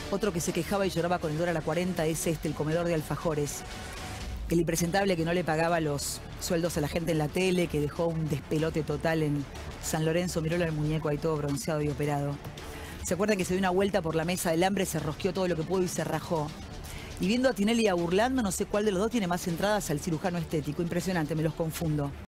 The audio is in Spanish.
Otro que se quejaba y lloraba con el dólar a 40 es el comedor de alfajores. El impresentable que no le pagaba los sueldos a la gente en la tele, que dejó un despelote total en San Lorenzo. Miró al muñeco ahí todo bronceado y operado. ¿Se acuerdan que se dio una vuelta por la mesa del hambre, se rosqueó todo lo que pudo y se rajó? Y viendo a Tinelli y a Burlando, no sé cuál de los dos tiene más entradas al cirujano estético. Impresionante, me los confundo.